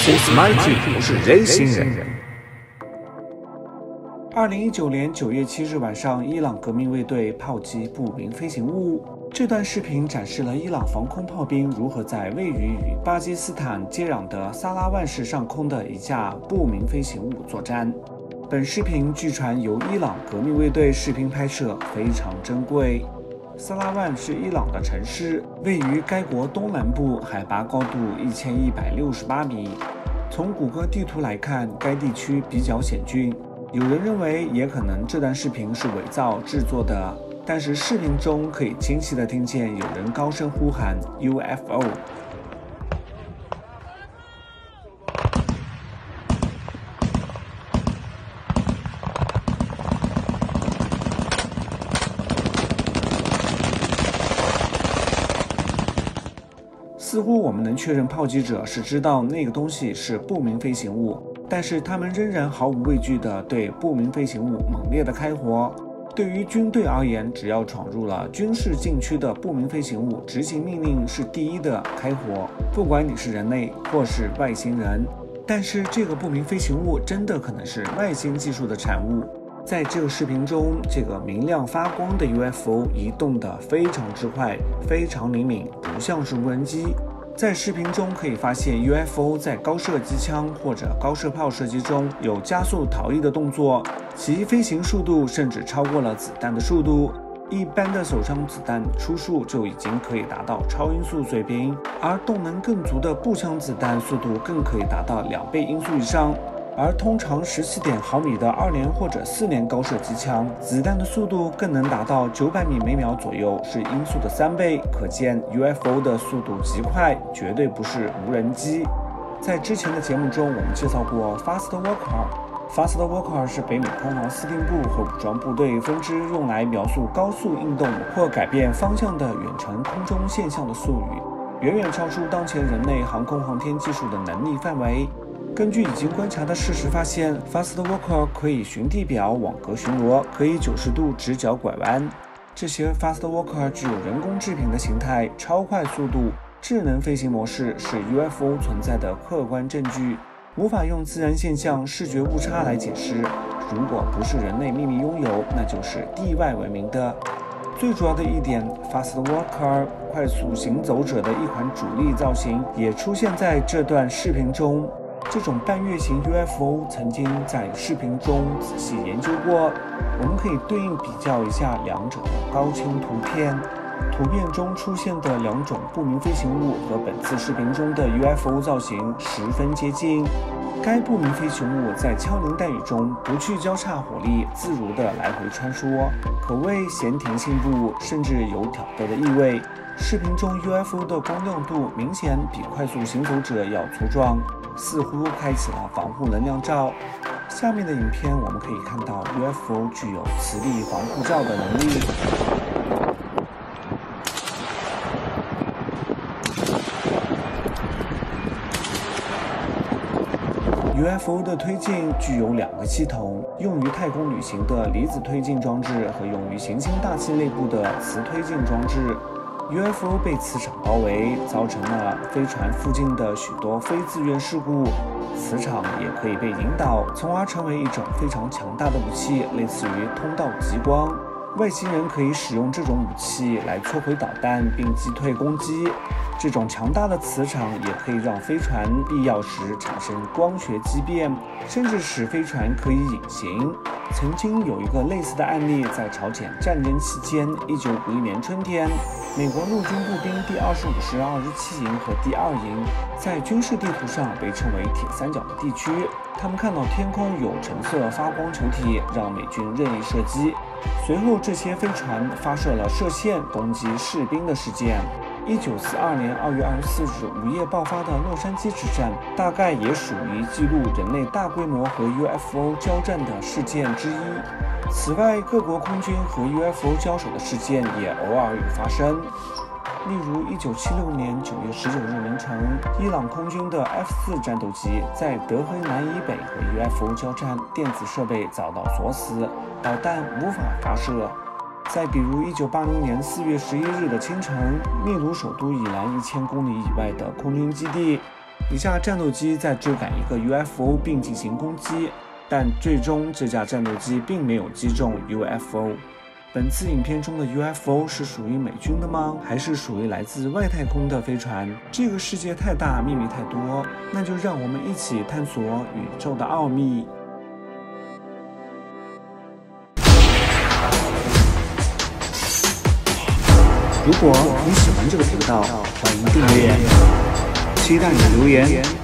This is my team， 我是 Z 星人。 2019年9月7日晚上，伊朗革命卫队炮击不明飞行物。这段视频展示了伊朗防空炮兵如何在位于与巴基斯坦接壤的萨拉万市上空的一架不明飞行物作战。本视频据传由伊朗革命卫队视频拍摄，非常珍贵。萨拉万是伊朗的城市，位于该国东南部，海拔高度1168米。从谷歌地图来看，该地区比较险峻。有人认为，也可能这段视频是伪造制作的，但是视频中可以清晰地听见有人高声呼喊 UFO。似乎我们能确认炮击者是知道那个东西是不明飞行物，但是他们仍然毫无畏惧地对不明飞行物猛烈地开火。对于军队而言，只要闯入了军事禁区的不明飞行物，执行命令是第一的开火，不管你是人类或是外星人。但是这个不明飞行物真的可能是外星技术的产物。在这个视频中，这个明亮发光的 UFO 移动得非常之快，非常灵敏，不像是无人机。在视频中可以发现 UFO 在高射机枪或者高射炮射击中有加速逃逸的动作，其飞行速度甚至超过了子弹的速度。一般的手枪子弹初速就已经可以达到超音速水平，而动能更足的步枪子弹速度更可以达到2倍音速以上。而通常17.毫米的2连或者4连高射机枪，子弹的速度更能达到900米每秒左右，是音速的3倍。可见 UFO 的速度极快，绝对不是无人机。在之前的节目中，我们介绍过 Fast Walker。Fast Walker 是北美空防司令部和武装部队分支用来描述高速运动或改变方向的远程空中现象的术语，远远超出当前人类航空航天技术的能力范围。根据已经观察的事实发现 ，Fast Walker 可以循地表网格巡逻，可以90度直角拐弯。这些 Fast Walker 具有人工制品的形态、超快速度、智能飞行模式，是 UFO 存在的客观证据，无法用自然现象视觉误差来解释。如果不是人类秘密拥有，那就是地外文明的。最主要的一点 ，Fast Walker 快速行走者的一款主力造型也出现在这段视频中。这种半月形 UFO 曾经在视频中仔细研究过，我们可以对应比较一下两者的高清图片。图片中出现的两种不明飞行物和本次视频中的 UFO 造型十分接近。该不明飞行物在枪林弹雨中不去交叉火力，自如地来回穿梭，可谓闲庭信步，甚至有挑逗的意味。视频中 UFO 的光亮度明显比快速行走者要粗壮，似乎开启了防护能量罩。下面的影片我们可以看到 UFO 具有磁力防护罩的能力。UFO 的推进具有2个系统，用于太空旅行的离子推进装置和用于行星大气内部的磁推进装置。UFO 被磁场包围，造成了飞船附近的许多非自愿事故。磁场也可以被引导，从而成为一种非常强大的武器，类似于通道极光。外星人可以使用这种武器来摧毁导弹并击退攻击。这种强大的磁场也可以让飞船必要时产生光学畸变，甚至使飞船可以隐形。曾经有一个类似的案例，在朝鲜战争期间，1951年春天，美国陆军步兵第25师27营和第2营在军事地图上被称为铁三角的地区。他们看到天空有橙色发光球体，让美军任意射击。随后，这些飞船发射了射线攻击士兵的事件。1942年2月24日午夜爆发的洛杉矶之战，大概也属于记录人类大规模和 UFO 交战的事件之一。此外，各国空军和 UFO 交手的事件也偶尔有发生。例如，1976年9月19日凌晨，伊朗空军的 F-4战斗机在德黑兰以北和 UFO 交战，电子设备遭到锁死，导弹无法发射。再比如，1980年4月11日的清晨，秘鲁首都以南1000公里以外的空军基地， 一架战斗机在追赶一个 UFO 并进行攻击，但最终这架战斗机并没有击中 UFO。本次影片中的 UFO 是属于美军的吗？还是属于来自外太空的飞船？这个世界太大，秘密太多，那就让我们一起探索宇宙的奥秘。如果你喜欢这个频道，欢迎订阅，期待你的留言。